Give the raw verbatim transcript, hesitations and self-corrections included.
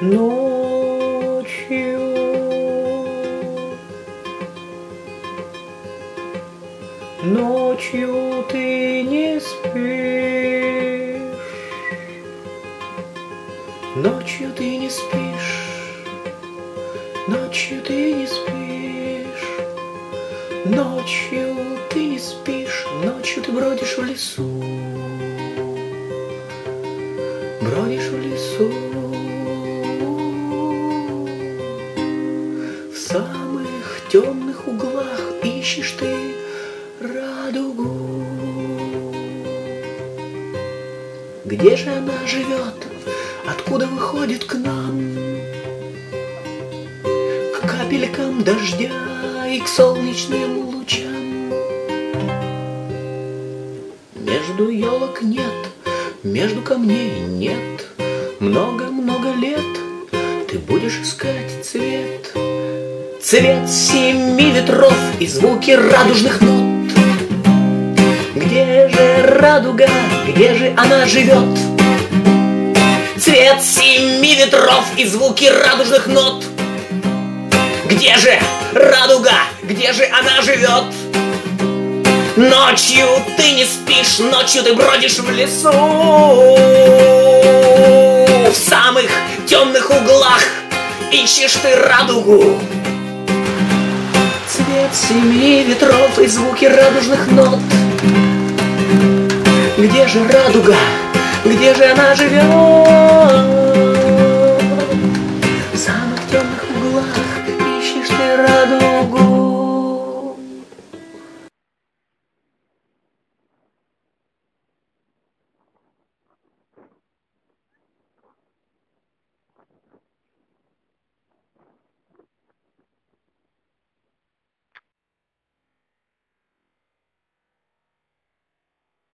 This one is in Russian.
ночью. Ночью ты не спишь, ночью ты не спишь, ночью ты не спишь, ночью ты не спишь, ночью ты бродишь в лесу, бродишь в лесу, в самых темных углах ищешь ты радугу. Где же она живет? Откуда выходит к нам? К капелькам дождя и к солнечным лучам. Между елок нет, между камней нет. Много-много лет ты будешь искать цвет. Цвет семи ветров и звуки радужных нот. Где же радуга, где же она живет? Цвет семи ветров и звуки радужных нот. Где же радуга, где же она живет? Ночью ты не спишь, ночью ты бродишь в лесу, в самых темных углах ищешь ты радугу. Цвет семи ветров и звуки радужных нот. Где же радуга, где же она живет?